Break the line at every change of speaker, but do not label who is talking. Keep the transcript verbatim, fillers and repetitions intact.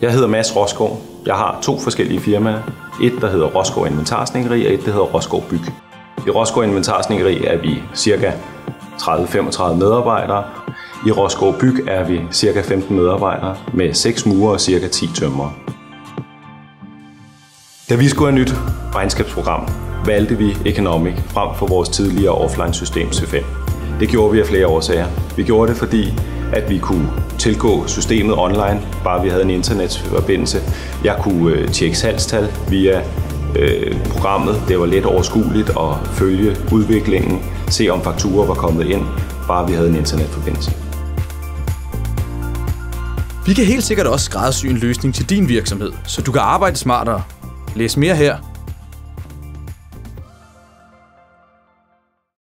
Jeg hedder Mads Rosgaard. Jeg har to forskellige firmaer. Et, der hedder Rosgaard Inventarsnedkeri, og et, der hedder Rosgaard Byg. I Rosgaard Inventarsnedkeri er vi ca. tredive til femogtredive medarbejdere. I Rosgaard Byg er vi ca. femten medarbejdere med seks murere og ca. ti tømrere. Da vi skulle have nyt regnskabsprogram, valgte vi Economic frem for vores tidligere offline-system C fem. Det gjorde vi af flere årsager. Vi gjorde det, fordi at vi kunne tilgå systemet online, bare vi havde en internetforbindelse. Jeg kunne tjekke salgstal via øh, programmet. Det var let overskueligt at følge udviklingen, se om fakturer var kommet ind, bare vi havde en internetforbindelse.
Vi kan helt sikkert også skræddersy en løsning til din virksomhed, så du kan arbejde smartere. Læs mere her